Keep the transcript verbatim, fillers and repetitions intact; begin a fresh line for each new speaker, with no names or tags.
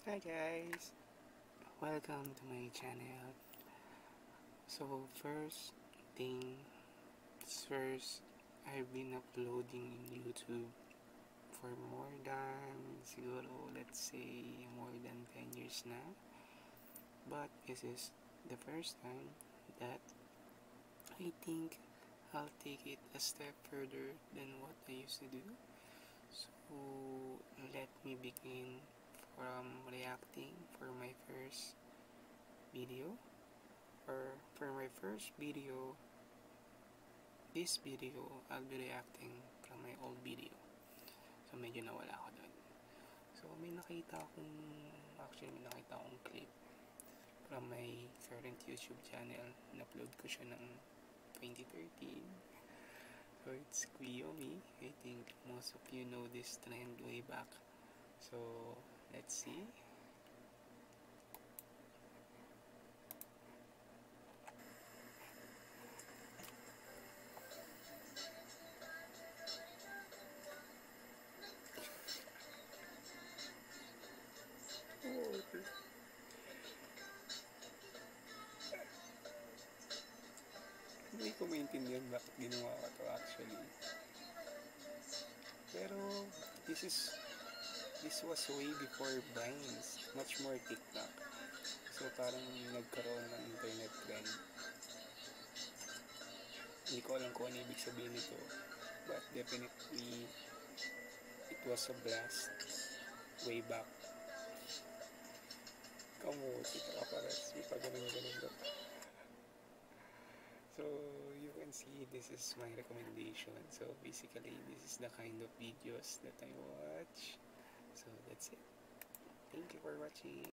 Hi guys, welcome to my channel. So first thing first, I've been uploading in YouTube for more than siguro let's say more than ten years na. But this is the first time that I think I'll take it a step further than what I used to do. So let me begin from reacting for my first video, or for my first video. This video I'll be reacting from my old video, so medyo nawala ako doon. So may nakita akong actually may nakita akong clip from my current YouTube channel. In-upload ko siya ng twenty thirteen. So it's Kuyomi. I think most of you know this trend way back. So let's see. Hindi ko maintindihan bakit ginawa ko to actually. Pero this is this was way before Vines, much more TikTok. So parang nagkaroon ng internet trend. Hindi ko alam kung ano ibig sabihin nito, but definitely it was a blast way back. Kamuti ka pares, may pa ganun-ganun ka. So you can see this is my recommendation. So basically this is the kind of videos that I watch. So that's it. Thank you for watching.